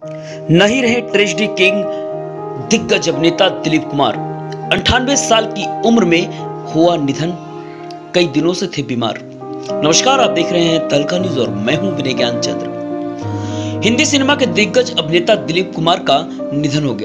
नहीं रहे tragedy king दिग्गज अभिनेता दिलीप कुमार। 98 साल की उम्र में हुआ निधन, कई दिनों से थे बीमार। नमस्कार, आप देख रहे हैं तहलका न्यूज और मैं हूं विनय ज्ञान चंद्र। हिंदी सिनेमा के दिग्गज अभिनेता दिलीप कुमार का निधन हो गया।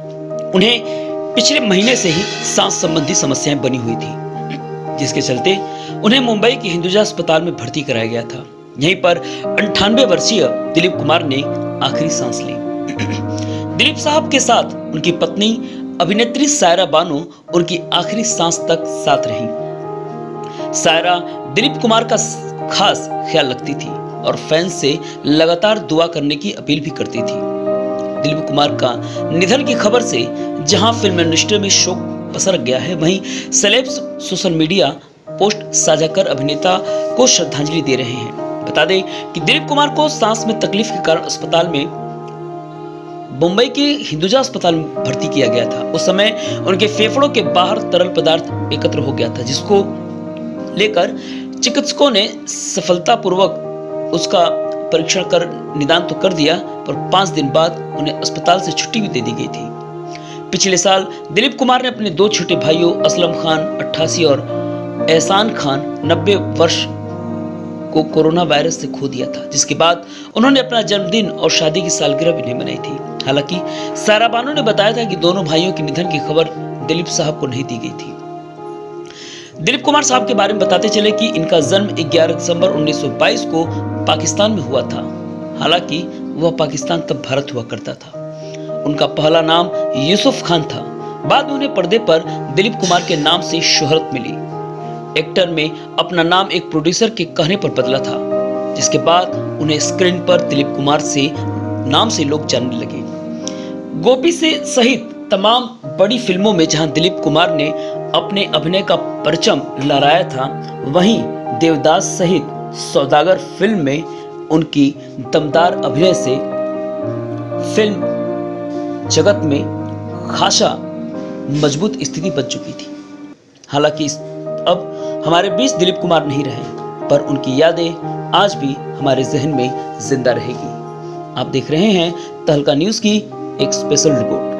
उन्हें पिछले महीने से ही सांस संबंधी समस्याएं बनी हुई थी, जिसके चलते उन्हें मुंबई के हिंदुजा अस्पताल में भर्ती कराया गया था। यहीं पर 98 वर्षीय दिलीप कुमार ने आखिरी सांस ली। दिलीप साहब के साथ उनकी पत्नी अभिनेत्री सायरा बानो उनकी आखिरी सांस तक साथ रही। सायरा दिलीप कुमार का खास ख्याल रखती थी और फैंस से लगातार दुआ करने की अपील भी करती थी। दिलीप कुमार का निधन की खबर से जहां फिल्म इंडस्ट्री में शोक पसर गया है, वहीं सेलेब्स सोशल मीडिया पोस्ट साझा कर अभिनेता को श्रद्धांजलि दे रहे हैं। बता दें कि दिलीप कुमार को सांस में तकलीफ के कारण अस्पताल में मुंबई के हिंदुजा अस्पताल में भर्ती किया गया था। उस समय उनके फेफड़ों के बाहर तरल पदार्थ एकत्र हो गया था, जिसको लेकर चिकित्सकों ने सफलतापूर्वक उसका परीक्षण कर निदान तो कर दिया, पर 5 दिन बाद उन्हें अस्पताल से छुट्टी भी दे दी गई थी। पिछले साल दिलीप कुमार ने अपने 2 छोटे भाइयों असलम खान 88 और एहसान खान 90 वर्ष को कोरोना वायरस से खो दिया था, जिसके बाद उन्होंने अपना जन्मदिन और शादी की सालगिरह भी नहीं मनाई थी। हालांकि सायरा बानो ने बताया था कि दोनों भाइयों के निधन की खबर दिलीप साहब को नहीं दी गई थी। दिलीप कुमार साहब के बारे में बताते चले कि इनका जन्म 11 दिसंबर 1922 को पाकिस्तान में हुआ था। हालांकि वह पाकिस्तान तब भारत हुआ करता था। उनका पहला नाम यूसुफ खान था। बाद में उन्हें पर्दे पर दिलीप कुमार के नाम से शोहरत मिली। एक्टर में अपना नाम एक प्रोड्यूसर के कहने पर बदला था, जिसके बाद उन्हें स्क्रीन पर दिलीप कुमार से नाम से लोग जानने लगे। गोपी से सहित तमाम बड़ी फिल्मों में जहां दिलीप कुमार ने अपने अभिनय का परचम लहराया था, वहीं देवदास सहित सौदागर फिल्म में उनकी दमदार अभिनय से फिल्म जगत में खासा मजबूत स्थिति बन चुकी थी। हालांकि अब हमारे बीच दिलीप कुमार नहीं रहे, पर उनकी यादें आज भी हमारे जहन में जिंदा रहेगी। आप देख रहे हैं तहलका न्यूज की एक स्पेशल रिपोर्ट।